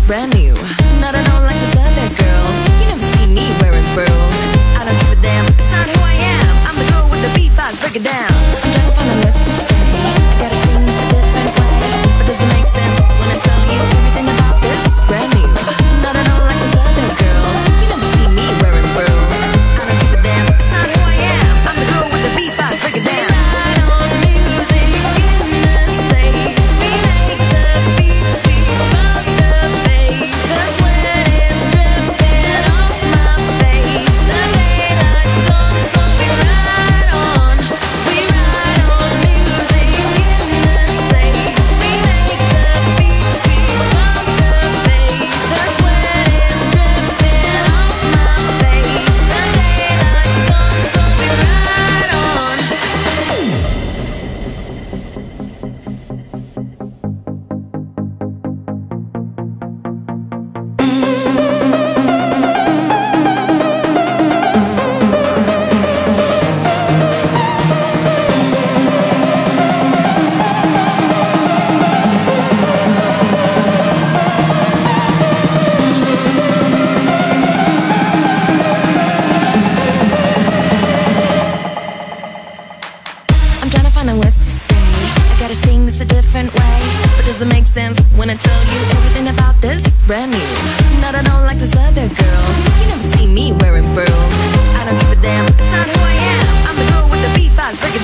brand new. Not at all like those other girls. You never see me wearing pearls. I don't give a damn, it's not who I am. I'm the girl with the beatbox, break it down. I'm trying to find a list to say. I gotta sing this a different way. But does it make sense when I tell you everything about this is brand new? Not at all like those other girls. You never see me wearing pearls. I don't give a damn, it's not who I am. I'm the girl with the beatbox, break it down. Does it make sense when I tell you everything about this brand new? Not at all like those other girls. You never see me wearing pearls. I don't give a damn, it's not who I am. I'm the girl with the beatbox.